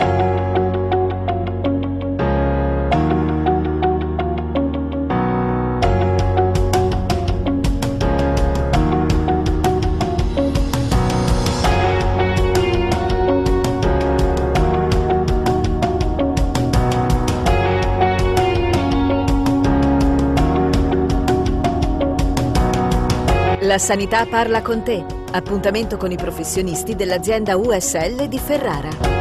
La sanità parla con te. Appuntamento con i professionisti dell'azienda USL di Ferrara.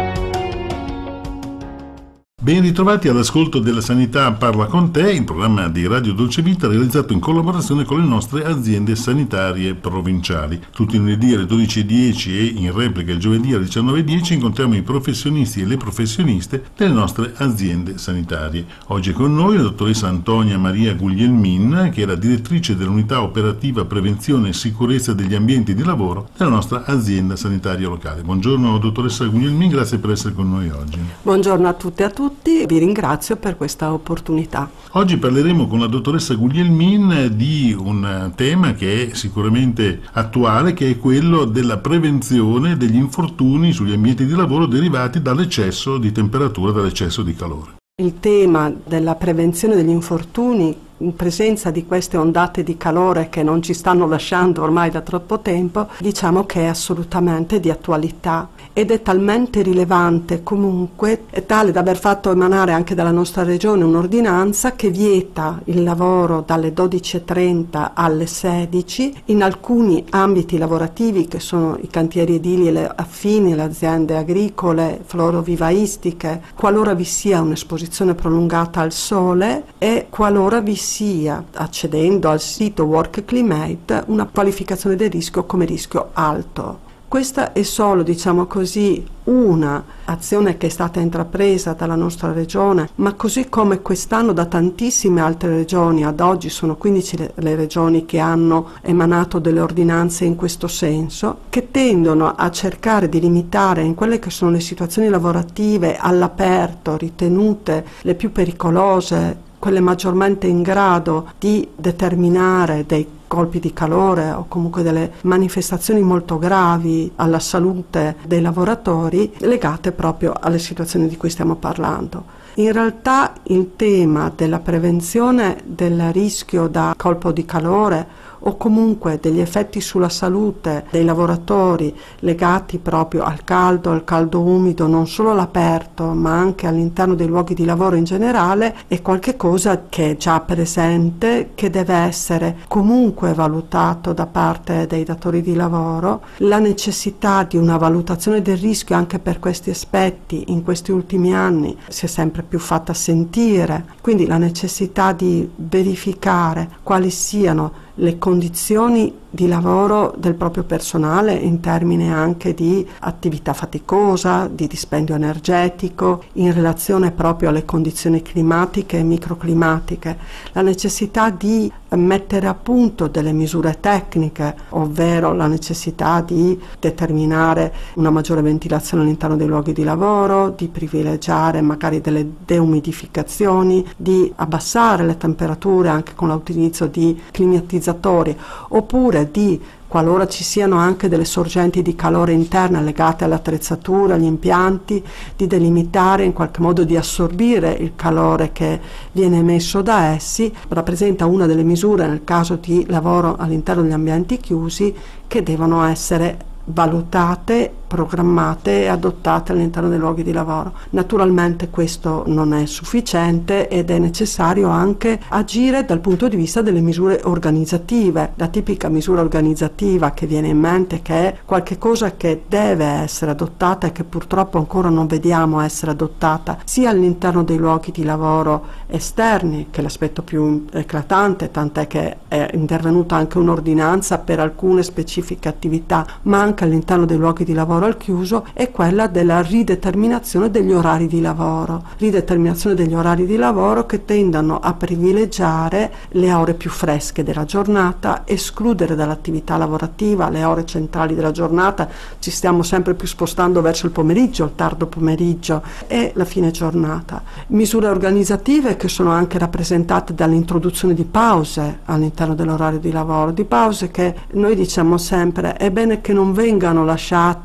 Ben ritrovati all'ascolto della Sanità Parla con te, il programma di Radio Dolce Vita realizzato in collaborazione con le nostre aziende sanitarie provinciali. Tutti i lunedì alle 12:10 e in replica il giovedì alle 19:10 incontriamo i professionisti e le professioniste delle nostre aziende sanitarie. Oggi è con noi la dottoressa Antonia Maria Guglielmin, che è la direttrice dell'unità operativa prevenzione e sicurezza degli ambienti di lavoro della nostra azienda sanitaria locale. Buongiorno dottoressa Guglielmin, grazie per essere con noi oggi. Buongiorno a tutte e a tutti. Vi ringrazio per questa opportunità. Oggi parleremo con la dottoressa Guglielmin di un tema che è sicuramente attuale, che è quello della prevenzione degli infortuni sugli ambienti di lavoro derivati dall'eccesso di temperatura, dall'eccesso di calore. Il tema della prevenzione degli infortuni in presenza di queste ondate di calore che non ci stanno lasciando ormai da troppo tempo, diciamo che è assolutamente di attualità ed è talmente rilevante, comunque è tale da aver fatto emanare anche dalla nostra regione un'ordinanza che vieta il lavoro dalle 12:30 alle 16 in alcuni ambiti lavorativi che sono i cantieri edili e le affini, le aziende agricole, florovivaistiche, qualora vi sia un'esposizione prolungata al sole e qualora vi sia, accedendo al sito Work Climate, una qualificazione del rischio come rischio alto. Questa è solo, diciamo così, una azione che è stata intrapresa dalla nostra regione, ma così come quest'anno da tantissime altre regioni, ad oggi sono 15 le regioni che hanno emanato delle ordinanze in questo senso, che tendono a cercare di limitare in quelle che sono le situazioni lavorative all'aperto, ritenute le più pericolose, quelle maggiormente in grado di determinare dei colpi di calore o comunque delle manifestazioni molto gravi alla salute dei lavoratori legate proprio alle situazioni di cui stiamo parlando. In realtà il tema della prevenzione del rischio da colpo di calore o comunque degli effetti sulla salute dei lavoratori legati proprio al caldo umido, non solo all'aperto ma anche all'interno dei luoghi di lavoro in generale, è qualcosa che è già presente, che deve essere comunque valutato da parte dei datori di lavoro. La necessità di una valutazione del rischio anche per questi aspetti in questi ultimi anni si è sempre più fatta sentire, quindi la necessità di verificare quali siano le condizioni di lavoro del proprio personale in termini anche di attività faticosa, di dispendio energetico, in relazione proprio alle condizioni climatiche e microclimatiche, la necessità di mettere a punto delle misure tecniche, ovvero la necessità di determinare una maggiore ventilazione all'interno dei luoghi di lavoro, di privilegiare magari delle deumidificazioni, di abbassare le temperature anche con l'utilizzo di climatizzatori, oppure di, qualora ci siano anche delle sorgenti di calore interne legate all'attrezzatura, agli impianti, di delimitare, in qualche modo di assorbire il calore che viene emesso da essi, rappresenta una delle misure nel caso di lavoro all'interno degli ambienti chiusi che devono essere valutate, programmate e adottate all'interno dei luoghi di lavoro. Naturalmente questo non è sufficiente ed è necessario anche agire dal punto di vista delle misure organizzative. La tipica misura organizzativa che viene in mente, che è qualche cosa che deve essere adottata e che purtroppo ancora non vediamo essere adottata sia all'interno dei luoghi di lavoro esterni, che è l'aspetto più eclatante, tant'è che è intervenuta anche un'ordinanza per alcune specifiche attività, ma anche all'interno dei luoghi di lavoro al chiuso, è quella della rideterminazione degli orari di lavoro. Rideterminazione degli orari di lavoro che tendano a privilegiare le ore più fresche della giornata, escludere dall'attività lavorativa le ore centrali della giornata. Ci stiamo sempre più spostando verso il pomeriggio, il tardo pomeriggio e la fine giornata. Misure organizzative che sono anche rappresentate dall'introduzione di pause all'interno dell'orario di lavoro, di pause che noi diciamo sempre è bene che non vengano lasciate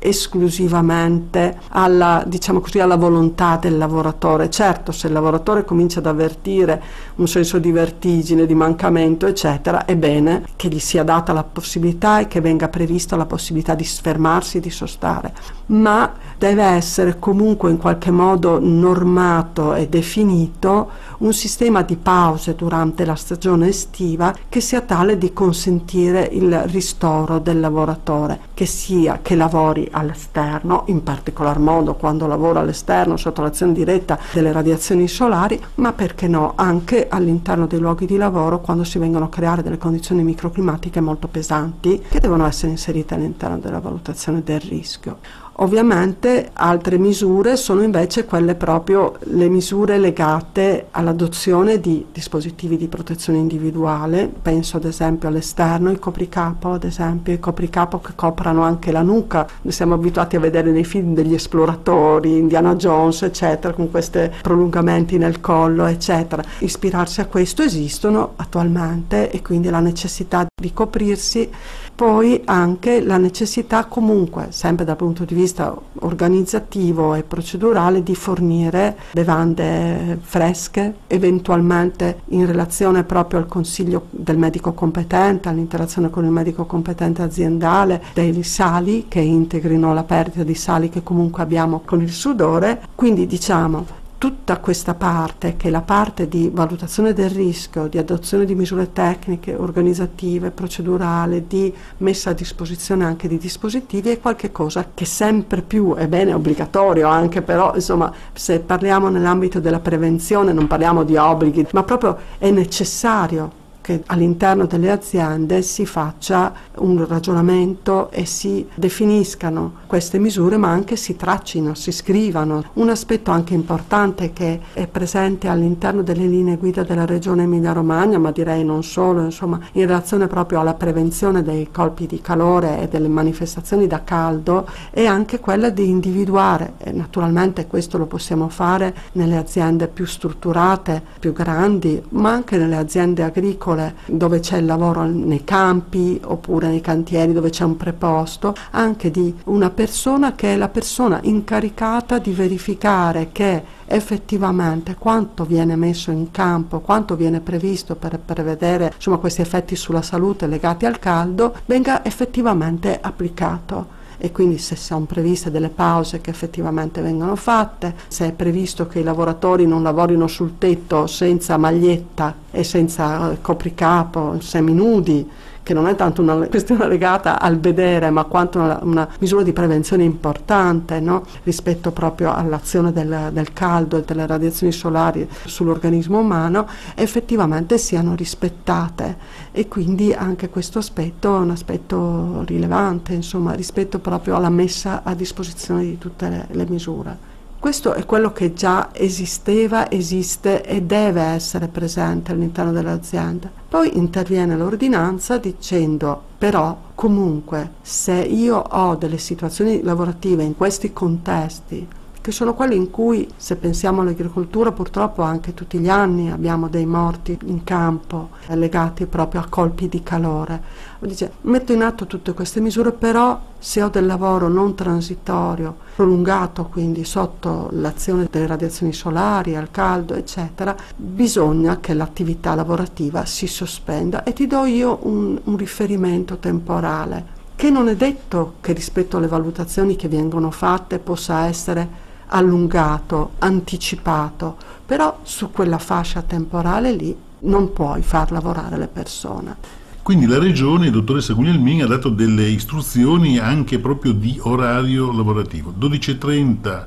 esclusivamente alla, diciamo così, alla volontà del lavoratore. Certo, se il lavoratore comincia ad avvertire un senso di vertigine, di mancamento, eccetera, è bene che gli sia data la possibilità e che venga prevista la possibilità di fermarsi e di sostare, ma deve essere comunque in qualche modo normato e definito un sistema di pause durante la stagione estiva che sia tale di consentire il ristoro del lavoratore, che sia che lavori all'esterno, in particolar modo quando lavora all'esterno sotto l'azione diretta delle radiazioni solari, ma perché no anche all'interno dei luoghi di lavoro quando si vengono a creare delle condizioni microclimatiche molto pesanti che devono essere inserite all'interno della valutazione del rischio. Ovviamente altre misure sono invece quelle proprio le misure legate all'adozione di dispositivi di protezione individuale, penso ad esempio all'esterno, il copricapo ad esempio, il copricapo che coprano anche la nuca, ne siamo abituati a vedere nei film degli esploratori, Indiana Jones eccetera, con questi prolungamenti nel collo eccetera. Ispirarsi a questo esistono attualmente e quindi la necessità di coprirsi, poi anche la necessità comunque, sempre dal punto di vista organizzativo e procedurale, di fornire bevande fresche, eventualmente in relazione proprio al consiglio del medico competente, all'interazione con il medico competente aziendale, dei sali che integrino la perdita di sali che comunque abbiamo con il sudore. Quindi diciamo tutta questa parte, che è la parte di valutazione del rischio, di adozione di misure tecniche, organizzative, procedurali, di messa a disposizione anche di dispositivi, è qualche cosa che sempre più è bene obbligatorio anche, però insomma se parliamo nell'ambito della prevenzione non parliamo di obblighi, ma proprio è necessario che all'interno delle aziende si faccia un ragionamento e si definiscano queste misure, ma anche si traccino, si scrivano. Un aspetto anche importante che è presente all'interno delle linee guida della Regione Emilia-Romagna, ma direi non solo, insomma, in relazione proprio alla prevenzione dei colpi di calore e delle manifestazioni da caldo, è anche quella di individuare, e naturalmente questo lo possiamo fare nelle aziende più strutturate, più grandi, ma anche nelle aziende agricole dove c'è il lavoro nei campi oppure nei cantieri dove c'è un preposto, anche di una persona che è la persona incaricata di verificare che effettivamente quanto viene messo in campo, quanto viene previsto per prevedere insomma questi effetti sulla salute legati al caldo, venga effettivamente applicato. E quindi se sono previste delle pause che effettivamente vengono fatte, se è previsto che i lavoratori non lavorino sul tetto senza maglietta e senza copricapo, seminudi, che non è tanto una questione legata al vedere, ma quanto una misura di prevenzione importante, no? Rispetto proprio all'azione del caldo e delle radiazioni solari sull'organismo umano, effettivamente siano rispettate, e quindi anche questo aspetto è un aspetto rilevante, insomma, rispetto proprio alla messa a disposizione di tutte le misure. Questo è quello che già esisteva, esiste e deve essere presente all'interno dell'azienda. Poi interviene l'ordinanza dicendo però comunque se io ho delle situazioni lavorative in questi contesti, che sono quelli in cui, se pensiamo all'agricoltura, purtroppo anche tutti gli anni abbiamo dei morti in campo legati proprio a colpi di calore. Dice, metto in atto tutte queste misure, però se ho del lavoro non transitorio, prolungato, quindi sotto l'azione delle radiazioni solari, al caldo, eccetera, bisogna che l'attività lavorativa si sospenda, e ti do io un riferimento temporale, che non è detto che rispetto alle valutazioni che vengono fatte possa essere allungato, anticipato, però su quella fascia temporale lì non puoi far lavorare le persone. Quindi la Regione, dottoressa Guglielmin, ha dato delle istruzioni anche proprio di orario lavorativo. 12:30,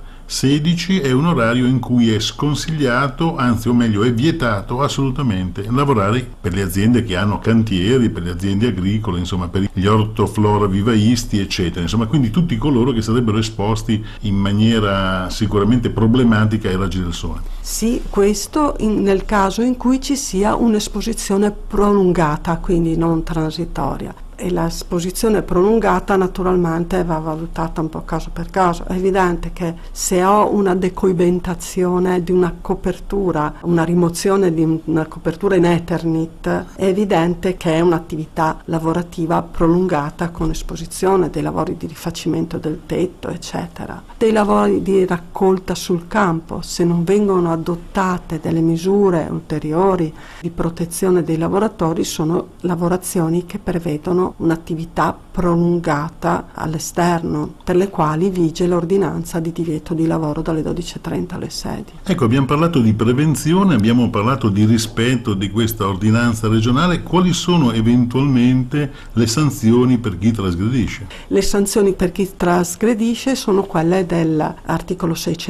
16 è un orario in cui è sconsigliato, anzi o meglio è vietato assolutamente lavorare per le aziende che hanno cantieri, per le aziende agricole, insomma per gli ortofloravivaisti eccetera, insomma quindi tutti coloro che sarebbero esposti in maniera sicuramente problematica ai raggi del sole. Sì, questo nel caso in cui ci sia un'esposizione prolungata, quindi non transitoria. e l'esposizione prolungata naturalmente va valutata un po' caso per caso. È evidente che se ho una decoibentazione di una copertura, una rimozione di una copertura in Eternit, è evidente che è un'attività lavorativa prolungata con esposizione, dei lavori di rifacimento del tetto, eccetera. Dei lavori di raccolta sul campo, se non vengono adottate delle misure ulteriori di protezione dei lavoratori, sono lavorazioni che prevedono un'attività prolungata all'esterno, per le quali vige l'ordinanza di divieto di lavoro dalle 12:30 alle 16. Ecco, abbiamo parlato di prevenzione, abbiamo parlato di rispetto di questa ordinanza regionale. Quali sono eventualmente le sanzioni per chi trasgredisce? Le sanzioni per chi trasgredisce sono quelle dell'articolo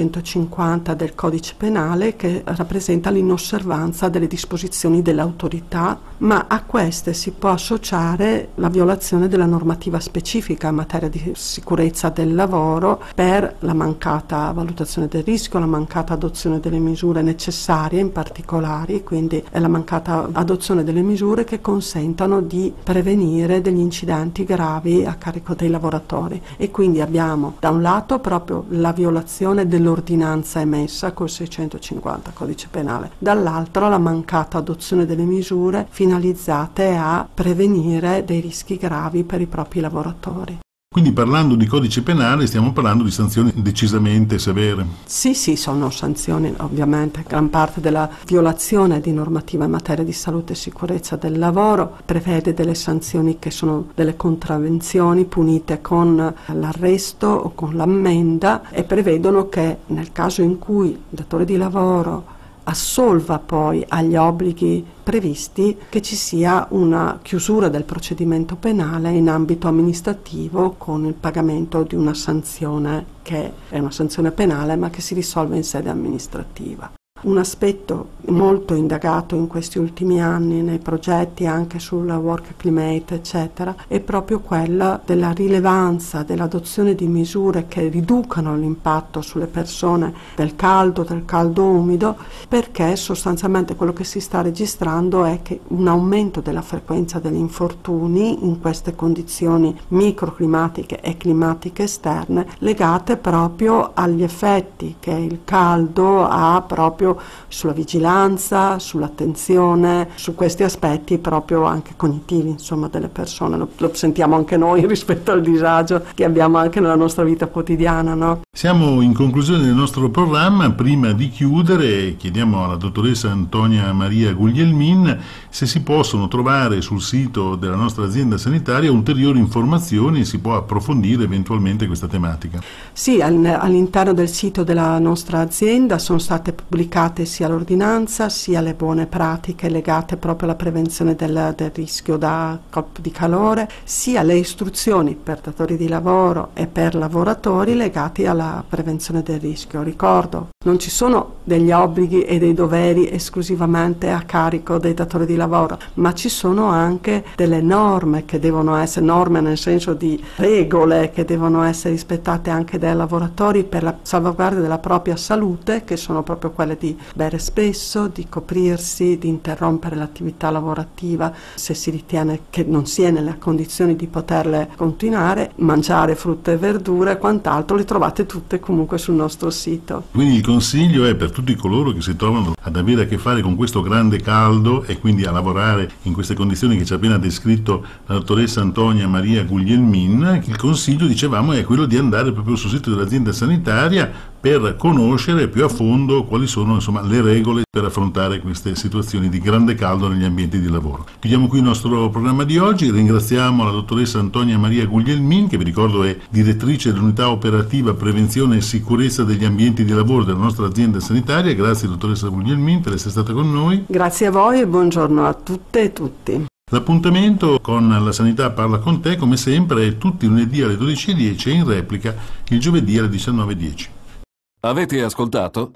650 del Codice Penale, che rappresenta l'inosservanza delle disposizioni dell'autorità, ma a queste si può associare la violazione della normativa specifica in materia di sicurezza del lavoro per la mancata valutazione del rischio, la mancata adozione delle misure necessarie in particolare, quindi è la mancata adozione delle misure che consentano di prevenire degli incidenti gravi a carico dei lavoratori. E quindi abbiamo da un lato proprio la violazione dell'ordinanza emessa col 650 Codice Penale, dall'altro la mancata adozione delle misure finalizzate a prevenire dei rischi gravi per i propri lavoratori. Quindi parlando di codice penale stiamo parlando di sanzioni decisamente severe. Sì, sono sanzioni ovviamente. Gran parte della violazione di normativa in materia di salute e sicurezza del lavoro prevede delle sanzioni che sono delle contravvenzioni punite con l'arresto o con l'ammenda, e prevedono che nel caso in cui il datore di lavoro assolva poi agli obblighi previsti, che ci sia una chiusura del procedimento penale in ambito amministrativo con il pagamento di una sanzione che è una sanzione penale ma che si risolve in sede amministrativa. Un aspetto molto indagato in questi ultimi anni nei progetti anche sul work climate eccetera è proprio quella della rilevanza dell'adozione di misure che riducano l'impatto sulle persone del caldo umido, perché sostanzialmente quello che si sta registrando è che un aumento della frequenza degli infortuni in queste condizioni microclimatiche e climatiche esterne legate proprio agli effetti che il caldo ha proprio sulla vigilanza, sull'attenzione, su questi aspetti proprio anche cognitivi, insomma, delle persone. Lo sentiamo anche noi rispetto al disagio che abbiamo anche nella nostra vita quotidiana, no? Siamo in conclusione del nostro programma. Prima di chiudere chiediamo alla dottoressa Antonia Maria Guglielmin se si possono trovare sul sito della nostra azienda sanitaria ulteriori informazioni e si può approfondire eventualmente questa tematica. Sì, all'interno del sito della nostra azienda sono state pubblicate sia l'ordinanza sia le buone pratiche legate proprio alla prevenzione del rischio da colpo di calore, sia le istruzioni per datori di lavoro e per lavoratori legati alla prevenzione del rischio. Ricordo, non ci sono degli obblighi e dei doveri esclusivamente a carico dei datori di lavoro, ma ci sono anche delle norme che devono essere, norme nel senso di regole che devono essere rispettate anche dai lavoratori per la salvaguardia della propria salute, che sono proprio quelle di bere spesso, di coprirsi, di interrompere l'attività lavorativa se si ritiene che non si è nelle condizioni di poterle continuare, mangiare frutta e verdure e quant'altro. Le trovate tutte comunque sul nostro sito. Quindi il consiglio è per tutti coloro che si trovano ad avere a che fare con questo grande caldo e quindi a lavorare in queste condizioni che ci ha appena descritto la dottoressa Antonia Maria Guglielmin, il consiglio, dicevamo, è quello di andare proprio sul sito dell'azienda sanitaria per conoscere più a fondo quali sono, insomma, le regole per affrontare queste situazioni di grande caldo negli ambienti di lavoro. Chiudiamo qui il nostro programma di oggi. Ringraziamo la dottoressa Antonia Maria Guglielmin, che vi ricordo è direttrice dell'unità operativa prevenzione e sicurezza degli ambienti di lavoro della nostra azienda sanitaria. Grazie dottoressa Guglielmin per essere stata con noi. Grazie a voi e buongiorno a tutte e tutti. L'appuntamento con La Sanità parla con te, come sempre, è tutti i lunedì alle 12:10 e in replica il giovedì alle 19:10. Avete ascoltato?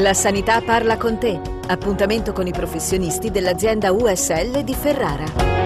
La sanità parla con te. Appuntamento con i professionisti dell'azienda USL di Ferrara.